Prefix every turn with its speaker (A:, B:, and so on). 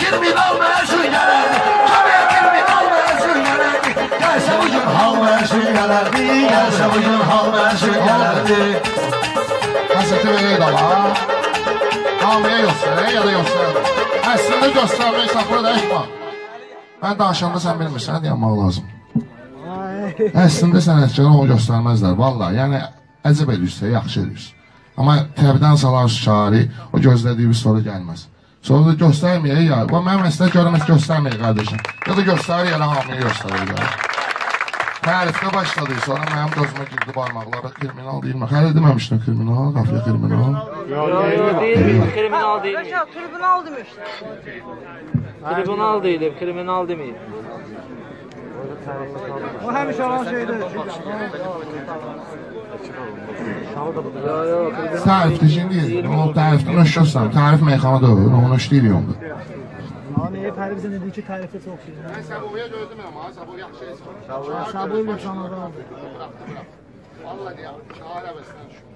A: kriminal məşhur gələrdi. Hamıya kriminal məşhur gələrdi. Gəlsə bugün hal məşhur gələrdi. Gəlsə bugün hal məşhur gələrdi.
B: Kaseti vereydi ama. Hamıya göstərək ya da göstərək. Əslində göstərmək saxlı da etmə. Mən danışanda sən bilmirsən, deyəmək lazım. Əslində sənətkara onu göstərməzlər, vallahi. Yəni, əcəb edirsə, yaxşı edirsə. Amma təbdən salar şari, o gözlədiyi bir sonra gəlməz. Sonra da göstərməyək ya. Mənim məsləhət görəmək göstərməyək qardeşim. Ya da göstərir, ya da hamıya göstərir. Tərifdə başladı, sonra mənim gözümə girdi barmaqları. Kriminal deyilmə. Hələ deməmişdim kriminal, qafiyə kriminal.
C: Deyilmir, kriminal deyilmir.
D: Tribunal demişler.
C: Tribunal deyilib, kriminal deməyib.
D: O həmişə olan şeydir.
B: Tərifdə şimdi deyil. O tərifdən öşüyorsan. Tərif meyxana dövür, onu öşləyir yolda.
D: Abi hep her bize dediği ki tarifte çok şey.
B: Mən Səbuya gördüm ama, Səbu yaxşı heç.
D: Sabır yok sana da.
B: Vallahi deyəm, şahar əvəzdən şu.